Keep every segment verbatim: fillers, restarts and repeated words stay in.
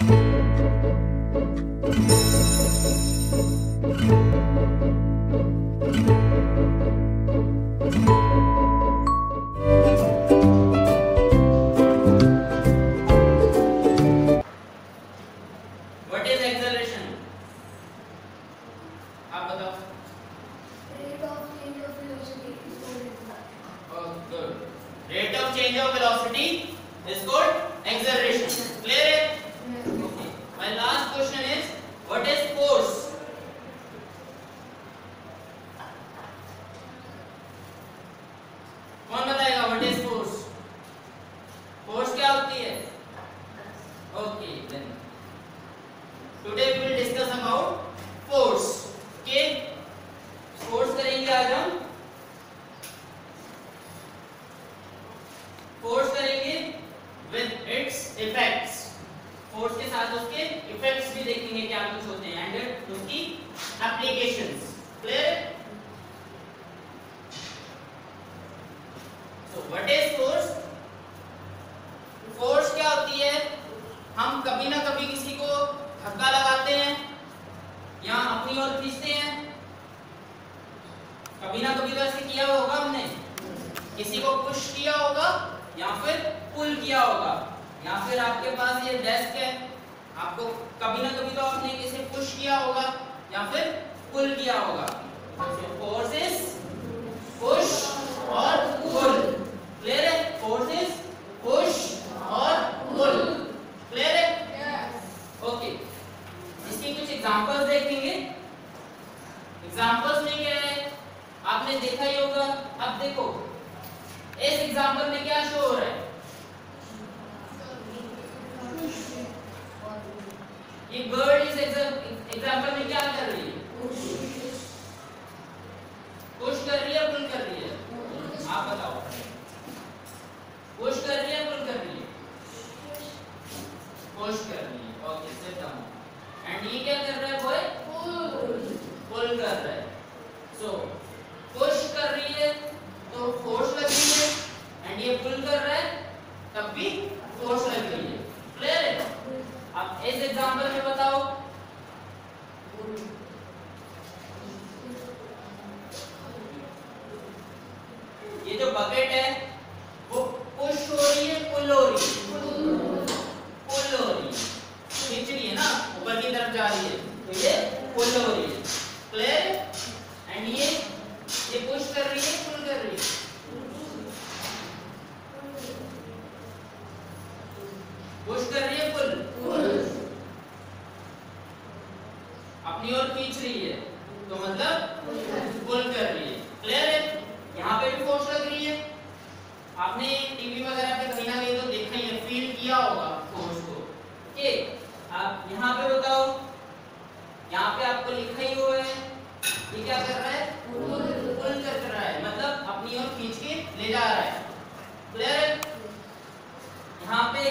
What is acceleration? आप बताओ. Rate of change of velocity is called. Oh, good. Rate of change of velocity is called acceleration. Clear है? Okay. My last question is, what is force? कौन बताएगा what is force? Force क्या होती है? Okay, then. Today we will discuss about force. Okay? Force करेंगे आज हम. Force करेंगे with its effects. Force के साथ उसके effects भी देखेंगे क्या कुछ होते हैं and उसकी applications. Clear? So what is force? Force क्या होती है? हम कभी ना कभी किसी को धक्का लगाते हैं या अपनी ओर खींचते हैं. कभी ना कभी तो ऐसे किया होगा हमने. किसी को पुश किया होगा या फिर पुल किया होगा. या फिर आपके पास ये डेस्क है, आपको कभी ना कभी तो आपने किसे पुश किया होगा या फिर पुल किया होगा. So force is push और pull. Clear है? Force is push और pull. Clear है? Yes. Okay. इसकी कुछ एग्जांपल्स देखेंगे. एग्जांपल्स में क्या है आपने देखा ही होगा. अब देखो इस एग्जांपल में क्या शो हो रहा है. ये बर्ड इस एग्जांपल में क्या कर रही है? पुश कर रही है पुल कर रही है? आप बताओ. पुश कर रही है पुल कर रही है? पुश कर रही है. Okay, sit down. एंड ये क्या कर रहा है बॉय? पुल. पुल कर रहा है. सो पुश कर रही है तो फोर्स लग रही है एंड ये पुल कर रहा है तब भी फोर्स लग रही है. क्लियर है? अब इस एग्जांपल में बताओ. ये जो बकेट है वो पुश हो रही है पुल हो रही है? पुल हो रही है. खींच रही है ना, ऊपर की तरफ जा रही है तो ये पुल हो रही है. क्लियर? एंड ये ये पुश कर रही है पुल कर रही है? पुश कर रही है पुल? अपनी ओर खींच रही है तो मतलब पुल कर रही है. क्लियर है? यहाँ पे भी फोर्स लग रही है. आपने टीवी वगैरह पे कहीं ना कहीं तो देखा ही है, फील किया होगा फोर्स को. ओके, आप यहाँ पे बताओ. यहाँ पे आपको लिखा ही हुआ है ये क्या कर रहा है? पुल कर रहा है, मतलब अपनी ओर खींच के ले जा रहा है. क्लियर है? यहाँ पे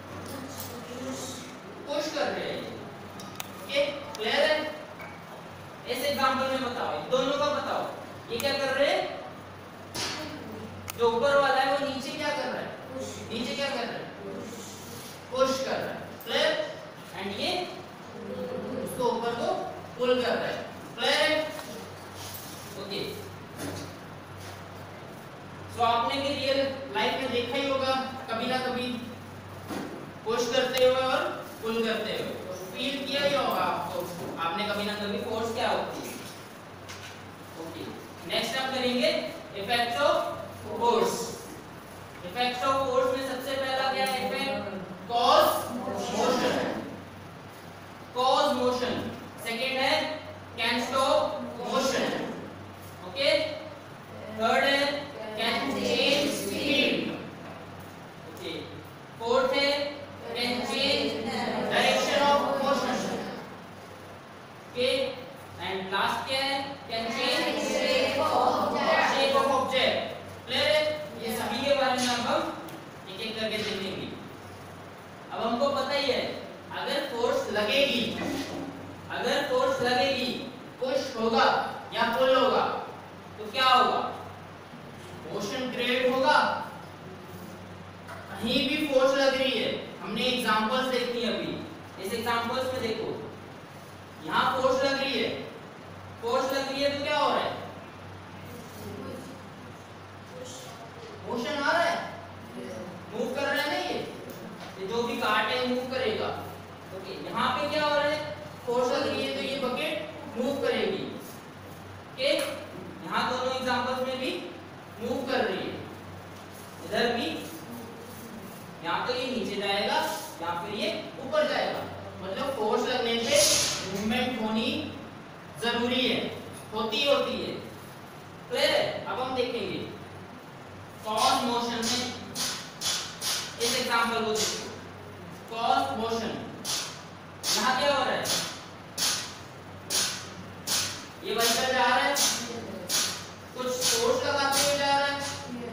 पुश कर रहे हैं. ओके, क्लियर है? इस एग्जांपल में बताओ, दोनों का बताओ. ये क्या कर रहे हैं? जो ऊपर वाला है वो नीचे क्या कर रहा है? नीचे क्या कर रहा है? पुश कर रहा है. क्लियर? एंड ये उसको ऊपर को पुल कर रहा है. क्लियर है? ओके. सो आपने भी रियल लाइफ में देखा ही होगा कभी ना कभी पुश करते हुए और पुल करते हुए. तो फील किया ही होगा आपको, आपने कभी ना कभी फोर्स क्या होती है. ओके, नेक्स्ट आप करेंगे effects of force. Effects of force में सबसे पहला क्या है effect? Cause motion. Cause motion. Second है can stop motion. Okay. Third है can change speed. Okay. Fourth है can change direction of motion. Okay. And last क्या है? Can change shape of object. Clear है? ये सभी के बारे में हम एक एक करके देखेंगे. अब हमको पता ही है अगर फोर्स लगेगी, अगर फोर्स लगेगी, पुश होगा या पुल होगा तो क्या होगा? मोशन क्रिएट होगा. कहीं भी फोर्स लग रही है, हमने एग्जांपल्स देखी अभी. इस एग्जांपल्स में देखो, यहाँ फोर्स लग रही है, फोर्स लग रही है तो क्या हो रहा है? मोशन आ रहा है, मूव कर रहा है ना, ये ये जो भी काट है मूव करेगा। ओके, यहाँ पे क्या हो रहा है? फोर्स लग रही है तो ये बकेट मूव करेगी। ओके, यहाँ दोनों एग्जांपल्स में भी मूव कर रही है, इधर भी, यहाँ तो ये नीचे जाएगा या फिर ये ऊपर जाएगा, मतलब फोर्स लगने पे मूवमेंट होनी जरूरी है, होती होती है। क्लियर है? अब हम देखेंगे कॉज मोशन में, इस एग्जांपल को देखो, कॉज मोशन, यहाँ क्या हो रहा है? ये व्हीकल जा रहा है, कुछ फोर्स लगाते हुए जा रहा है।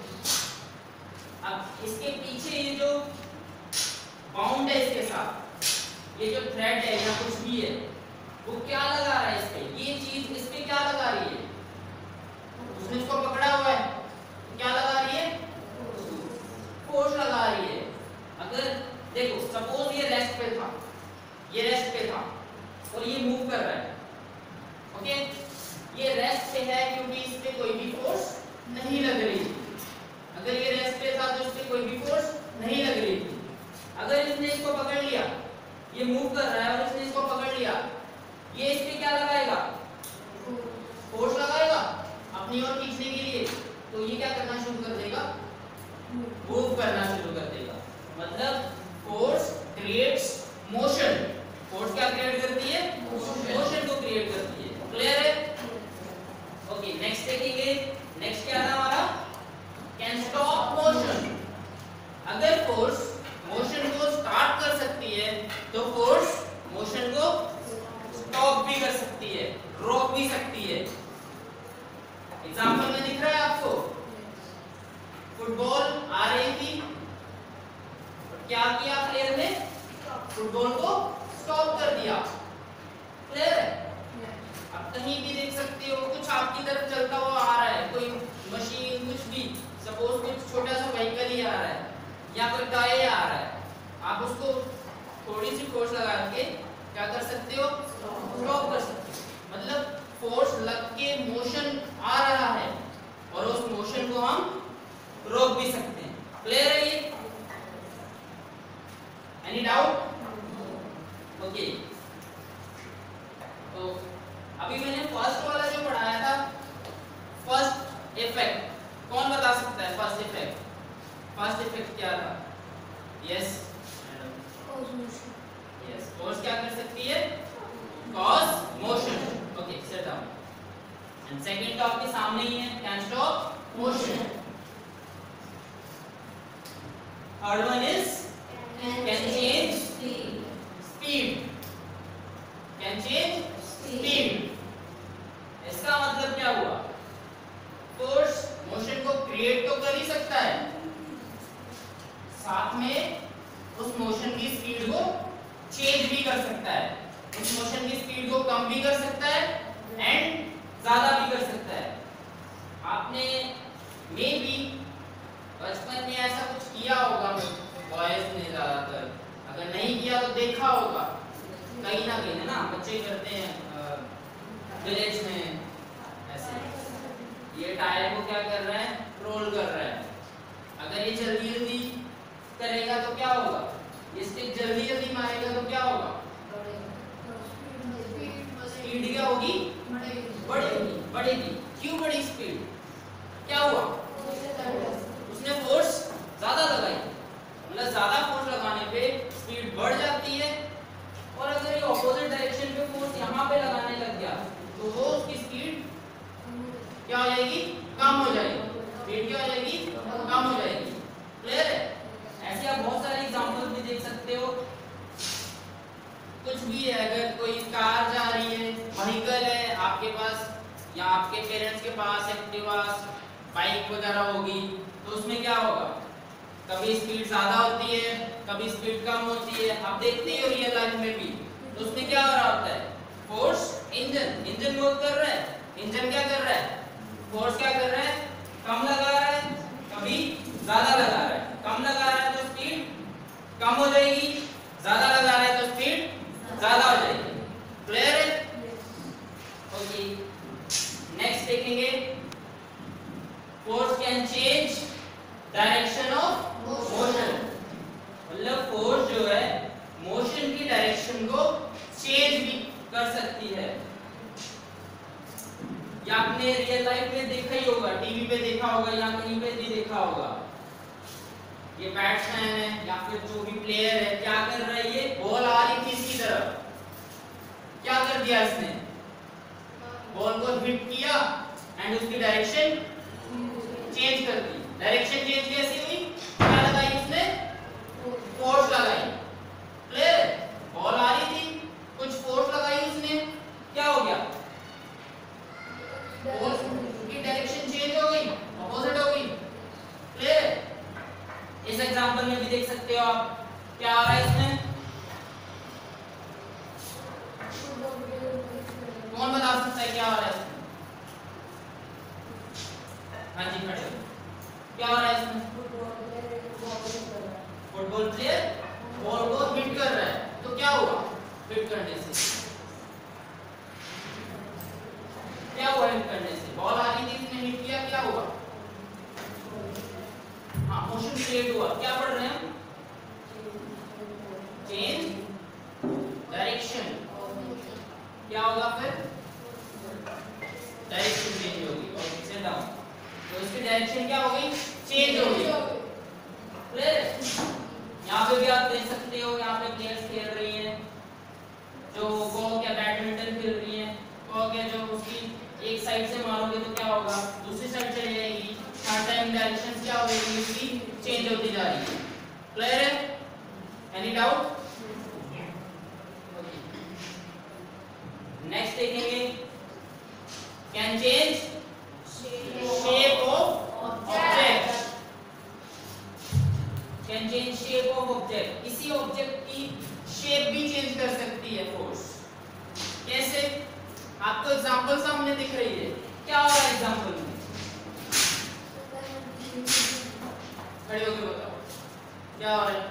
अब इसके पीछे ये जो बाउंड है इसके साथ, ये जो थ्रेड है या कुछ भी है, वो क्या लगा रहा है इस पे? ये चीज इस पे क्या लगा रही है? उसने इसको पकड़ा हुआ है, क्या लगा रही है? फोर्स लगा रही है। अगर देखो, सपोज ये रेस्ट पे था, ये रेस्ट पे था और ये मूव कर रहा है। ओके, ये रेस्ट पे है क्योंकि इस पे कोई भी फोर्स नहीं लग रही थी। अगर ये रेस्ट पे था तो इस पे कोई भी फोर्स नहीं लग रही थी। अगर इसने इसको पकड़ लिया, ये मूव कर रहा है और इसने इसको पकड़ लिया, ये इस पे क्या लगाएगा? फोर्स लगाएगा अपनी ओर खींचने के लिए, तो ये क्या करना शुरू कर देगा? मूव करना शुरू कर देगा। मतलब फोर्स क्रिएट्स मोशन। फोर्स क्या क्रिएट करती है? मोशन को क्रिएट करती है। क्लियर है? ओके, नेक्स्ट देखेंगे। नेक्स्ट क्या था हमारा? Can stop motion. अगर फोर्स मोशन को स्टार्ट कर सकती है तो फोर्स मोशन को स्टॉप भी कर सकती है, रोक भी सकती है। एग्जांपल में दिख रहा है आपको, फुटबॉल आ रही थी और क्या किया प्लेयर ने? फुटबॉल को स्टॉप कर दिया। क्लियर है? अब कहीं भी देख सकते हो, कुछ आपकी तरफ चलता हुआ आ रहा है, कोई मशीन, कुछ भी, सपोज कुछ छोटा सा व्हीकल ही आ रहा है या कोई टायर आ रहा है, आप उसको थोड़ी सी फोर्स लगा के क्या कर सकते हो? स्टॉप कर सकते हो। मतलब फोर्स लग के मोशन आ रहा है और उस मोशन को हम रोक भी सकते हैं। क्लियर है ये? Any doubt? ओके, तो अभी मैंने फर्स्ट वाला जो पढ़ाया था, फर्स्ट इफेक्ट, कौन बता सकता है फर्स्ट इफेक्ट? फर्स्ट इफेक्ट क्या था? यस यस, फोर्स क्या कर सकती है? Cause motion. Okay, set down. And second तो आपके सामने ही है, can stop motion. Third one is can change speed. Can change speed. इसका मतलब क्या हुआ? फोर्स मोशन को क्रिएट तो कर ही सकता है, साथ में उस मोशन की स्पीड को चेंज भी कर सकता है, उस मोशन की स्पीड को कम भी कर सकता है एंड ज्यादा भी कर सकता है। आपने मे बी बचपन में ऐसा कुछ किया होगा, बॉयज ने ज्यादातर, अगर नहीं किया तो देखा होगा कहीं ना कहीं, है ना, बच्चे करते हैं विलेज में ऐसे। ये टायर को क्या कर रहा है? रोल कर रहा है। अगर ये जल्दी जल्दी करेगा तो क्या होगा? ये स्टिक जल्दी जल्दी मारेगा तो क्या होगा? स्पीड क्या होगी? बढ़ेगी। बढ़ेगी। क्यों बढ़ी स्पीड? क्या हुआ? उसने फोर्स ज्यादा लगाई, मतलब ज्यादा फोर्स लगाने पे स्पीड बढ़ जाती है। और अगर ये ऑपोजिट डायरेक्शन पे फोर्स यहाँ पे लगाने लग गया तो वो उसकी स्पीड क्या हो जाएगी? कम हो जाएगी। स्पीड क्या हो जाएगी? कम हो जाएगी। क्लियर है? ऐसे आप बहुत सारे एग्जांपल भी देख सकते हो। कुछ भी है, अगर कोई कार जा रही है, व्हीकल है आपके पास या आपके पेरेंट्स के पास एक्टिवा, बाइक वगैरह होगी, तो उसमें क्या होगा? कभी स्पीड ज्यादा होती है, कभी स्पीड कम होती है। आप देखते ही हो रियल लाइफ में भी, तो उसमें क्या हो रहा होता है? फोर्स इंजन इंजन वर्क कर रहा है। इंजन क्या कर रहा है? फोर्स क्या कर रहा है? कम लगा रहा है, कभी ज्यादा लगा रहा है। कम लगा रहा है तो स्पीड कम हो जाएगी, ज्यादा लगा रहा है तो स्पीड डायरेक्शन को चेंज भी कर सकती है। या आपने रियल लाइफ में देखा ही होगा, टीवी पे देखा होगा या कहीं पे भी देखा होगा, ये बैट्समैन है या फिर जो भी प्लेयर है, क्या कर रहा है, ये बॉल आ रही थी इसकी तरफ, क्या कर दिया इसने, बॉल को हिट किया एंड उसकी डायरेक्शन चेंज कर दी। डायरेक्शन चेंज कैसे हुई, क्या लगाई उसने, फोर्स लगाई। क्लियर, बॉल आ रही थी, कुछ फोर्स लगाई उसने, क्या हो गया, बॉल की डायरेक्शन चेंज हो गई, अपोजिट हो गई। क्लियर, इस एग्जांपल में भी देख सकते हो आप, क्या आ रहा है इसमें, कौन बता सकता है क्या आ रहा है इसमें? हाँ जी खड़े हो, क्या हो रहा है इसमें, फुटबॉल प्लेयर बॉल को हिट कर रहा है, तो क्या हुआ, हिट करने से क्या हुआ, हिट करने से बॉल आ रही थी, इसने हिट किया, क्या हुआ, हाँ मोशन क्रिएट हुआ। क्या पढ़ रहे हैं हम, चेंज डायरेक्शन, क्या होगा फिर, डायरेक्शन चेंज होगी। ओके सेट डाउन, तो इसकी डायरेक्शन क्या हो गई, चेंज हो गई। क्लियर, यहाँ पे भी आप देख सकते हो, यहाँ पे प्लेयर्स खेल रही हैं, जो कॉक या बैडमिंटन खेल रही हैं, कॉक है जो उसकी एक साइड से मारोगे तो क्या होगा, दूसरी साइड चली जाएगी, हर टाइम डायरेक्शन क्या हो रही है, उसकी चेंज होती जा रही है। क्लियर है, एनी डाउट? नेक्स्ट देखेंगे, can change shape of object, can change shape of object, किसी ऑब्जेक्ट की शेप भी चेंज कर सकती है फोर्स। कैसे, आपको एग्जांपल सामने दिख रही है, क्या हो रहा है एग्जांपल में, खड़े होकर बताओ क्या हो रहा है,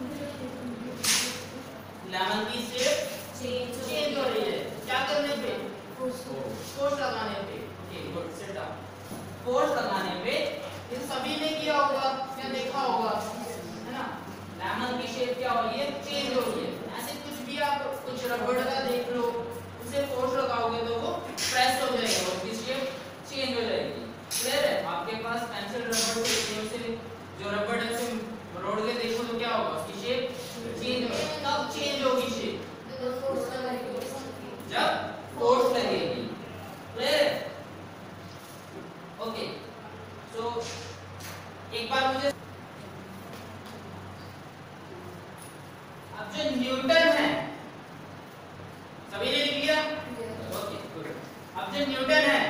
लेमन की शेप चेंज हो रही है, क्या करने पे, फोर्स लगाने पे। Okay good, sit down. Force लगाने पे, ये सभी ने किया होगा या देखा होगा, है ना, लेमन की शेप क्या हो रही है, चेंज हो रही है। ऐसे कुछ भी आप कुछ रबड़ का देख लो, उसे फोर्स लगाओगे तो वो प्रेस हो जाएगा, उसकी शेप चेंज हो जाएगी। क्लियर है, आपके पास पेंसिल रबड़ से जो रबड़ है उसे रोड के देखो तो क्या होगा, उसकी शेप चेंज होगी। कब चेंज होगी शेप, जब फोर्स लगेगी। Clear, okay. सो एक बार मुझे, अब जो न्यूटन है, सभी ने लिख लिया, ओके गुड। अब जो न्यूटन है,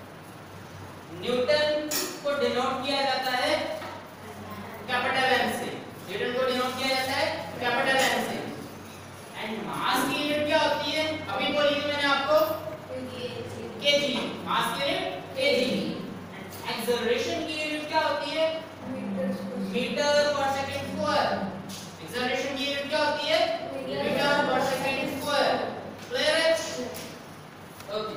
न्यूटन को डिनोट किया जाता है कैपिटल एन से, न्यूटन को डिनोट किया जाता है कैपिटल एन से। एंड मास की यूनिट क्या होती है, अभी बोली थी मैंने आपको, केजी, मास की यूनिट केजी। एक्सेलरेशन की यूनिट क्या होती है, metre per second square. Acceleration की यूनिट क्या होती है, metre per second square. Clear है, okay.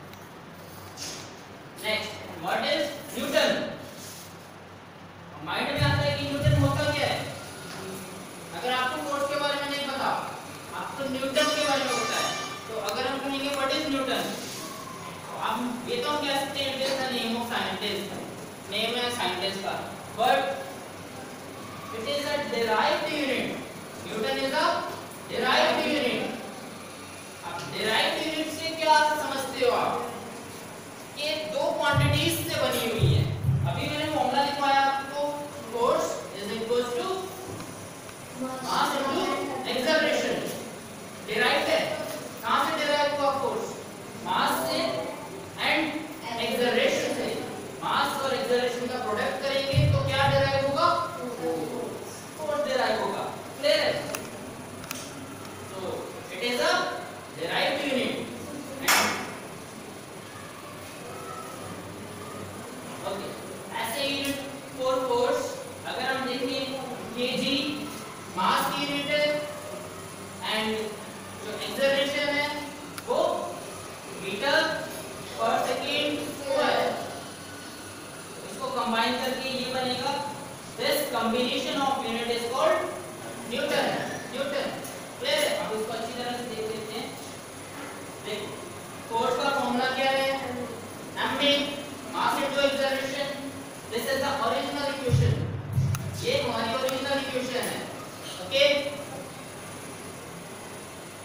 Next, what is newton? Mind में आता है कि न्यूटन होता क्या है, अगर आपको फोर्स के बारे में नहीं पता, आपको न्यूटन के बारे में पता है, तो अगर हम कहेंगे व्हाट इज न्यूटन, तो आप ये तो हम कह सकते हैं it is the name of scientist, name है साइंटिस्ट का, but it is a derived unit. Newton is a derived unit. अब डिराइव्ड यूनिट से क्या समझते हो आप, ये दो क्वांटिटीज से बनी हुई है। अभी मैंने फॉर्मूला लिखवाया आपको, force is equal to mass into acceleration. Derived है, कहां से डिराइव हुआ फोर्स, मास से एंड एक्सेलरेशन से। मास और एक्सेलरेशन का प्रोडक्ट करेंगे तो क्या डिराइव होगा, फोर्स डिराइव होगा। क्लियर है,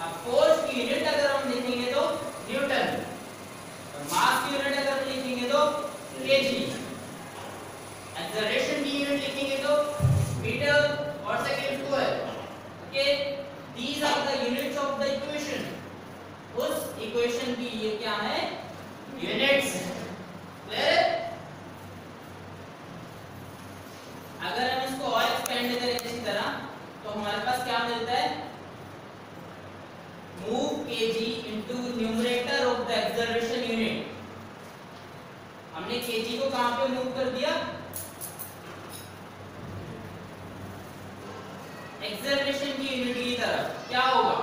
अब फोर्स की यूनिट अगर हम लिखेंगे तो न्यूटन, और मास की यूनिट अगर लिखेंगे तो केजी, एक्सेलरेशन की यूनिट लिखेंगे तो मीटर और second square. Okay, these are the units of the equation. उस इक्वेशन की ये क्या है, यूनिट्स। क्लियर? अगर हम इसको और एक्सपेंड करें इसी तरह तो हमारे पास क्या मिलता है, move kg into numerator of the acceleration unit. हमने kg को कहां पे मूव कर दिया, एक्सेलरेशन की यूनिट की तरफ। क्या होगा,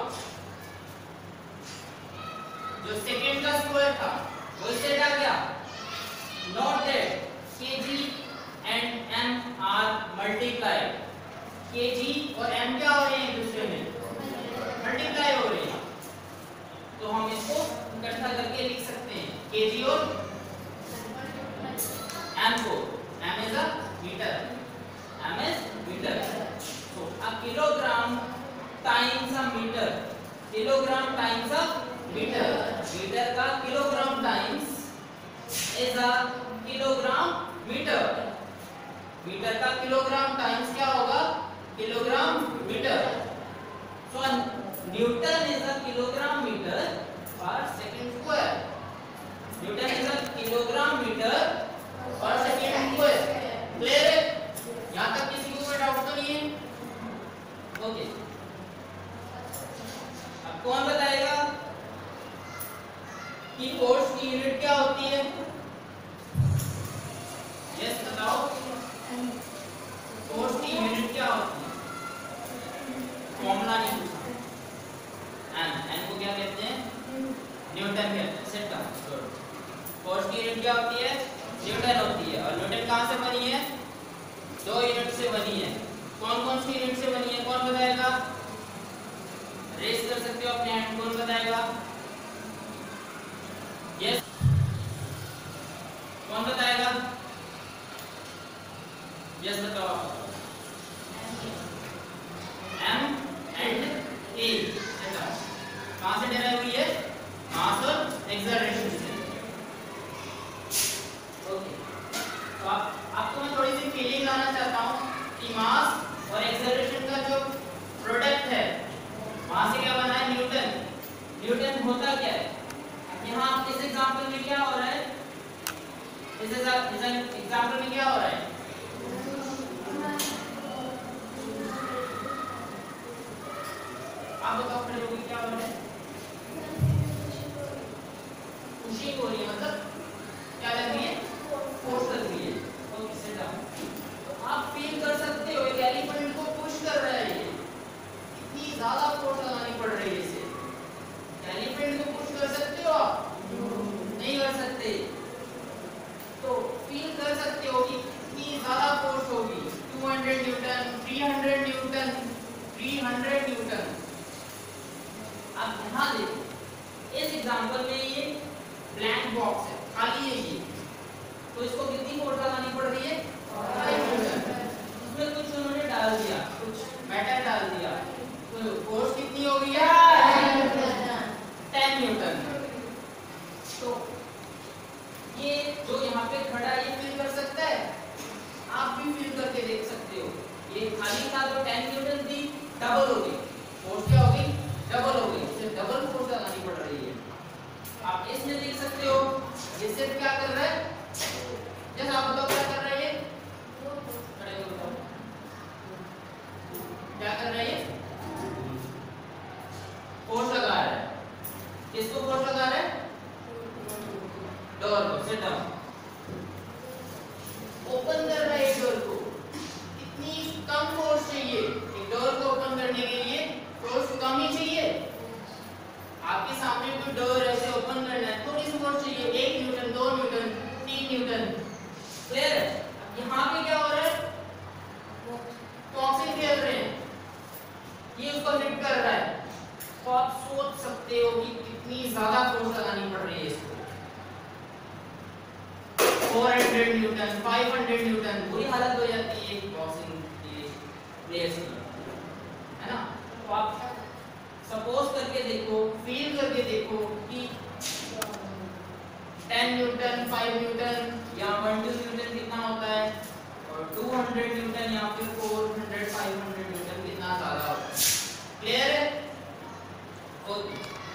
जो सेकंड का स्क्वायर था वो इससे हटा गया। Note that kg and m are multiplied. kg और m क्या हो रहे हैं, एक दूसरे में मल्टीप्लाई हो रहे हैं, तो हम इसको इकट्ठा करके लिख सकते हैं kg और m को। m is a metre, m is metre. So a kilogram times a meter, kilogram times a meter, meter का kilogram times is a kilogram meter, meter का kilogram times क्या होगा, kilogram meter। So Newton is a kilogram meter per second square, Newton is a kilogram meter per second square। Clear है? यहाँ तक किसी को कोई डाउट तो नहीं है? ओके, अब कौन बताएगा कि फोर्स की यूनिट क्या होती है? यस बताओ, फोर्स की यूनिट क्या होती है? फॉर्मूला नहीं पूछा, एन एन को क्या कहते हैं, न्यूटन कहते हैं। Set down. फोर्स की यूनिट क्या होती है, न्यूटन होती है। और न्यूटन कहाँ से बनी है, दो यूनिट से बनी है। कौन कौन सी यूनिट से बनी है, कौन बताएगा? रेस कर सकते हो अपने हैंड, कौन बताएगा? यस, कौन बताएगा? यस बताओ। M and A. कहां से डेराइव हुई है, मास और एक्सेलरेशन से। ओके, तो आप आपको मैं थोड़ी सी फीलिंग लाना चाहता हूं कि मास और एक्सेलरेशन का जो प्रोडक्ट है, वहां से क्या बना है, न्यूटन। न्यूटन होता क्या है, यहाँ इस एग्जांपल में क्या हो रहा है, इस एग्जांपल में क्या हो रहा है, आप बताओ खड़े होकर क्या हो रहा है, पुशिंग हो रही है, मतलब क्या लग रही है, फोर्स लग रही है। Okay, sit down. आप फील कर सकते हो एक एलिमेंट को पुश कर रहा है, ये कितनी ज्यादा फोर्स लगानी पड़ रही है इसे। एलिमेंट को पुश कर सकते हो आप, नहीं कर सकते। तो फील कर सकते हो कि कितनी ज्यादा फोर्स होगी, दो सौ न्यूटन, तीन सौ न्यूटन, तीन सौ न्यूटन। अब यहाँ देखो, इस एग्जांपल में ये ब्लैंक बॉक्स है, खाली है ये, तो इसको कितनी फोर्स लगानी पड़ रही है, पाँच न्यूटन। उसमें कुछ उन्होंने डाल दिया, कुछ मैटर डाल दिया, तो फोर्स कितनी हो गई है, दस न्यूटन। तो ये जो यहाँ पे खड़ा है ये फील कर सकता है, आप भी फील करके देख सकते हो। ये खाली था तो दस न्यूटन थी, डबल हो गई फोर्स, क्या हो गई, डबल हो गई, सिर्फ डबल फोर्स लगानी पड़ रही है। आप इसमें देख सकते हो, ये सिर्फ क्या कर रहा है, जैसे आप बताओ क्या कर रहा है, ये खड़े हो बताओ क्या कर रहा है, ये फोर्स लगा रहा है। किसको फोर्स लगा रहा है, डोर को। Sit down. ओपन कर रहा है डोर को, कितनी कम फोर्स चाहिए, एक डोर को ओपन करने के लिए फोर्स कम ही चाहिए। आपके सामने कोई डोर ऐसे ओपन करना है, थोड़ी सी फोर्स चाहिए, एक न्यूटन, दो न्यूटन, तीन न्यूटन। क्लियर है? यहाँ पे क्या हो रहा है, टॉक्सिन खेल रहे हैं, ये उसको हिट कर रहा है, तो आप सोच सकते हो कि कितनी ज्यादा फोर्स लगानी पड़ रही है इसको। चार सौ न्यूटन, पाँच सौ न्यूटन, बुरी हालत हो जाती है बॉक्सिंग के प्लेयर्स की, है ना। तो आप सपोज करके देखो, फील करके देखो कि टेन न्यूटन, फाइव न्यूटन या वन टू न्यूटन कितना होता है और टू हंड्रेड न्यूटन या फिर four hundred, five hundred newton कितना ज्यादा होता है। क्लियर है? ओके,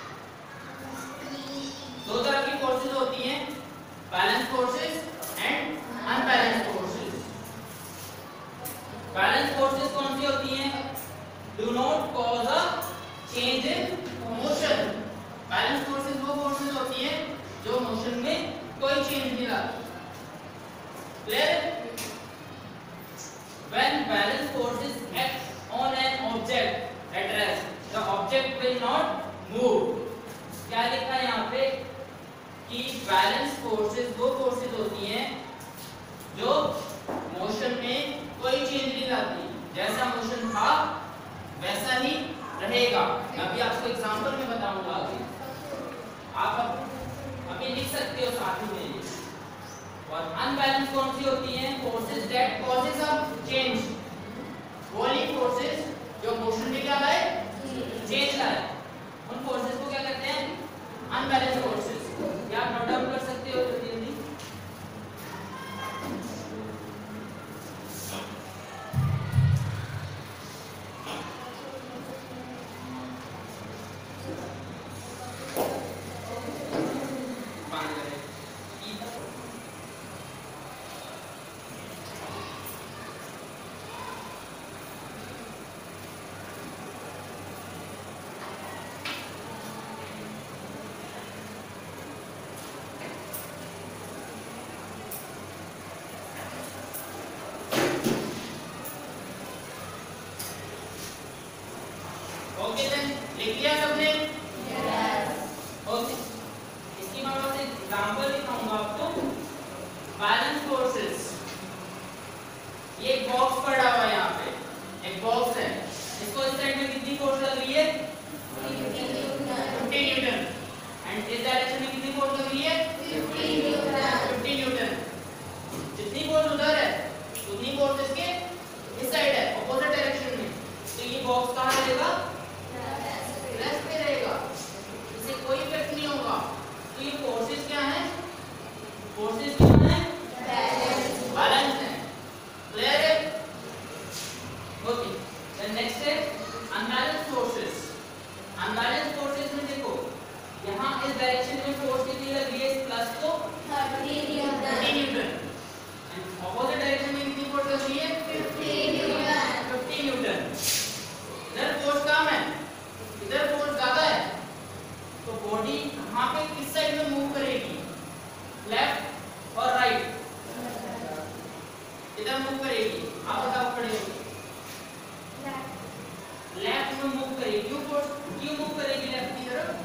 दो तरह की फोर्सेस होती हैं, balance forces and unbalance forces. Balance forces कौन सी होती हैं? Do not cause a change in motion. Balance forces वो फोर्सेस होती हैं जो मोशन में कोई चेंज नहीं लाती। Clear? When balance forces act on an object at rest, the object will not move. क्या लिखा है यहाँ पे कि बैलेंस फोर्सेस वो फोर्सेस होती हैं जो मोशन में कोई चेंज नहीं लाती, जैसा मोशन था वैसा ही रहेगा। मैं अभी आपको एग्जांपल में बताऊंगा आगे, आप अभी लिख सकते हो साथ ही में। और अनबैलेंस कौन सी होती हैं? Forces that causes a change, वही फोर्सेस जो मोशन में क्या लाए? चेंज लाए। उन फोर्सेस को क्या कहते हैं? Unbalance forces. क्या आप नोट डाउन कर सकते हो जल्दी जल्दी? ओके देन, लिख लिया सबने? यस। ओके, इसकी मैं बस एक एग्जांपल दिखाऊंगा आपको। बैलेंस फोर्सेस, ये एक बॉक्स पड़ा हुआ है यहाँ पे, एक बॉक्स है, इसको इस साइड में कितनी फोर्स लग रही है? Fifty newton. एंड इस डायरेक्शन में कितनी फोर्स लग रही है? Fifty newton. Fifty newton. जितनी फोर्स उधर है उतनी फोर्स इसके इस साइड है, अपोजिट डायरेक्शन में। तो ये बॉक्स कहाँ रहेगा? रेस्ट पे रहेगा, इससे कोई इफेक्ट नहीं होगा। तो ये फोर्सेस क्या हैं? फोर्सेस क्या हैं? बैलेंस बैलेंस है। क्लियर है? ओके, देन नेक्स्ट है अनबैलेंस फोर्सेस। अनबैलेंस फोर्सेस में देखो, यहाँ इस डायरेक्शन में फोर्स कितनी लग रही है? इस प्लस को थर्टी न्यूटन। अपोजिट डायरेक्शन में कितनी फोर्स लग रही है? Fifty newton. Fifty newton. इधर फोर्स कम है, इधर फोर्स ज्यादा है, तो बॉडी कहाँ पे किस साइड में मूव करेगी? लेफ्ट और राइट? इधर मूव करेगी। आप बताओ खड़े हो, लेफ्ट में मूव करेगी। क्यों फोर्स क्यों मूव करेगी लेफ्ट की तरफ?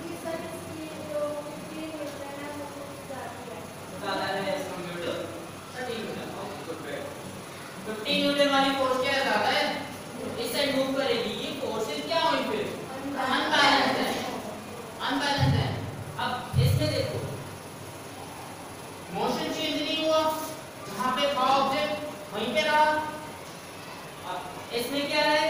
ज्यादा है as compare to thirty newton. Okay, good bad. Fifty newton वाली फोर्स क्या है? ज्यादा है, इस साइड मूव करेगी। ये फोर्सेस क्या हुई फिर? अनबैलेंस है। अनबैलेंस है। अब इसमें देखो, मोशन चेंज नहीं हुआ, जहां पे था ऑब्जेक्ट वहीं पे रहा। अब इसमें क्या है?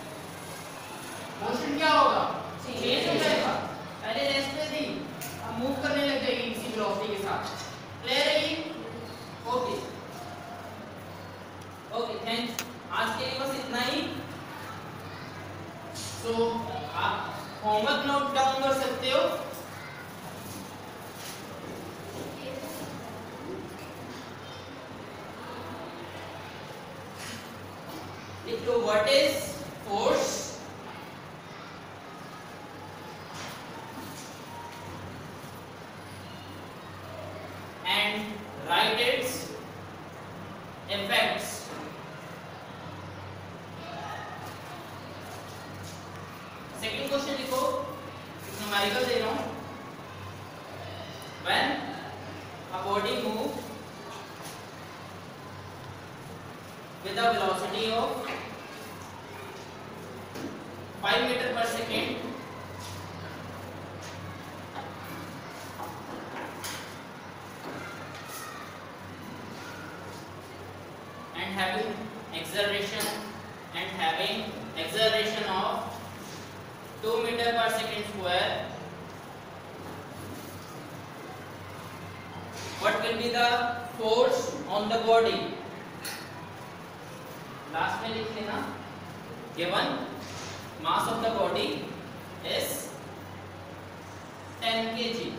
मोशन क्या होगा? चेंज हो जाएगा। पहले रेस्ट पे थी, अब मूव करने लग जाएगी किसी वेलोसिटी के साथ। क्लियर है ये? Okay okay, thanks. आज के लिए बस इतना ही। तो आप होमवर्क नोट डाउन कर सकते हो। लिख लो what is force, and write its effects. Second question लिखो, न्यूमेरिकल दे रहा हूं। When a body moves with a velocity of five meter per second and having acceleration and having acceleration of two meter per second square, what will be the force on the body? Last में लिख लेना, given mass of the body is ten kilograms.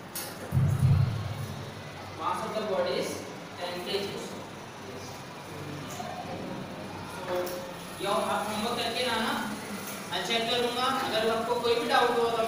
Mass of the body is ten kilograms. So यह आप homework करके ना ना मैं check करूंगा, अगर आपको कोई भी डाउट हो तो